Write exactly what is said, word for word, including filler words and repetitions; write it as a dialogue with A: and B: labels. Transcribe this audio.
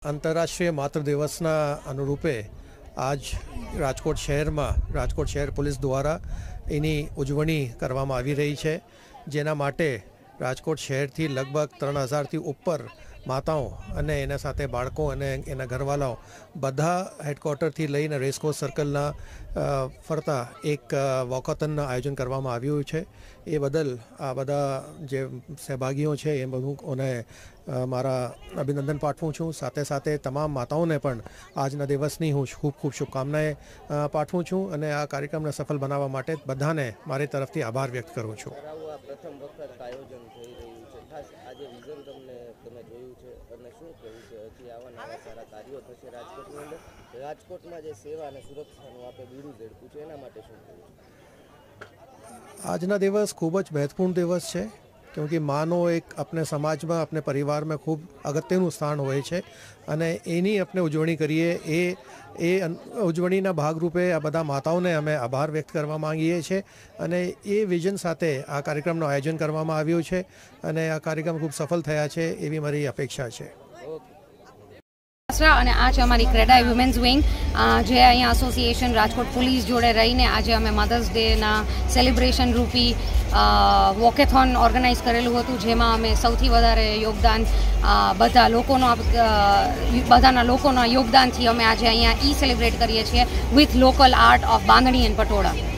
A: આંતરરાષ્ટ્રીય માતૃ દિવસના અનુરૂપે આજ રાજકોટ શહેરમાં રાજકોટ શહેર પોલીસ દ્વારા એની ઉજવણી કરવામાં આવી રહી છે, જેના માટે રાજકોટ શહેરથી લગભગ ત્રણ હજારથી ઉપર માતાઓ અને એના સાથે બાળકો અને એના ઘરવાલાઓ બધા હેડક્વાર્ટરથી લઈને રેસકોર્સ સર્કલના ફરતા એક વોકથોનનું આયોજન કરવામાં આવ્યું છે. એ બદલ આ બધા જે સહભાગીઓ છે એ બધુંને મારા અભિનંદન પાઠવું છું. સાથે સાથે તમામ માતાઓને પણ આજના દિવસની હું ખૂબ ખૂબ શુભકામનાએ પાઠવું છું અને આ કાર્યક્રમને સફળ બનાવવા માટે બધાને મારી તરફથી આભાર વ્યક્ત કરું છું.
B: પ્રથમ વખત આયોજન થઈ રહ્યું છે, ખાસ આજે વિઝન તમને તમે જોયું છે અને શું કહેવું છે? હજી આવા નવા સારા કાર્યો થશે રાજકોટની અંદર. રાજકોટમાં જે સેવા અને સુરક્ષાનું આપણે બીડું ઝડપ્યું છે એના માટે શું કહેવું છે?
A: આજના દિવસ ખૂબ જ મહત્વપૂર્ણ દિવસ છે, क्योंकि मानो एक अपने समाज में अपने परिवार में खूब अगत्यનું સ્થાન હોય છે અને એની આપણે ઉજવણી કરીએ. એ એ ઉજવણીના ભાગરૂપે આ બધા માતાઓને અમે આભાર વ્યક્ત કરવા માંગીએ છીએ અને એ વિઝન સાથે આ કાર્યક્રમનું આયોજન કરવામાં આવ્યું છે અને આ કાર્યક્રમ ખૂબ સફળ થયા છે એવી મારી અપેક્ષા છે.
C: અને આ છે અમારી ક્રેડાઈ વુમેન્સ વિંગ, જે અહીંયા એસોસિએશન રાજકોટ પોલીસ જોડે રહીને આજે અમે મધર્સ ડેના સેલિબ્રેશન રૂપી વોકેથોન ઓર્ગેનાઇઝ કરેલું હતું, જેમાં અમે સૌથી વધારે યોગદાન બધા લોકોનો બધાના લોકોના યોગદાનથી અમે આજે અહીંયા ઈ સેલિબ્રેટ કરીએ છીએ with local art of bandhani and patola.